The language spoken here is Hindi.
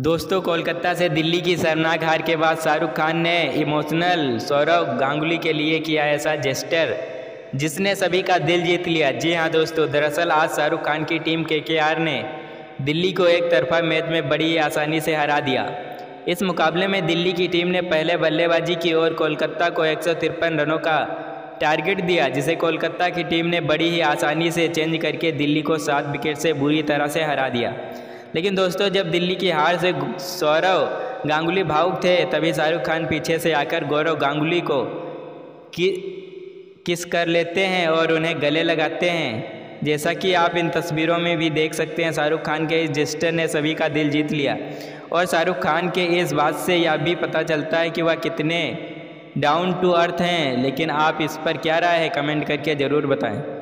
दोस्तों, कोलकाता से दिल्ली की शर्मनाक हार के बाद शाहरुख खान ने इमोशनल सौरव गांगुली के लिए किया ऐसा जेस्टर जिसने सभी का दिल जीत लिया। जी हां दोस्तों, दरअसल आज शाहरुख खान की टीम केकेआर ने दिल्ली को एक तरफा मैच में बड़ी आसानी से हरा दिया। इस मुकाबले में दिल्ली की टीम ने पहले बल्लेबाजी की और कोलकाता को 153 रनों का टारगेट दिया, जिसे कोलकाता की टीम ने बड़ी ही आसानी से चेंज करके दिल्ली को 7 विकेट से बुरी तरह से हरा दिया। लेकिन दोस्तों, जब दिल्ली की हार से सौरव गांगुली भावुक थे, तभी शाहरुख खान पीछे से आकर गौरव गांगुली को किस कर लेते हैं और उन्हें गले लगाते हैं। जैसा कि आप इन तस्वीरों में भी देख सकते हैं, शाहरुख खान के इस जेस्चर ने सभी का दिल जीत लिया। और शाहरुख खान के इस बात से यह भी पता चलता है कि वह कितने डाउन टू अर्थ हैं। लेकिन आप इस पर क्या राय है, कमेंट करके ज़रूर बताएं।